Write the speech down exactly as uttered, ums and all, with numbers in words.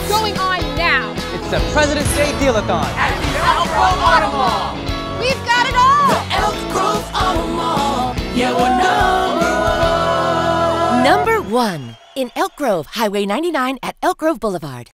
What's going on now? It's the President's Day Deal-A-Thon at the Elk Grove Auto Mall. We've got it all! The Elk Grove Auto Mall. Yeah, we're number one. Number one in Elk Grove, Highway ninety-nine at Elk Grove Boulevard.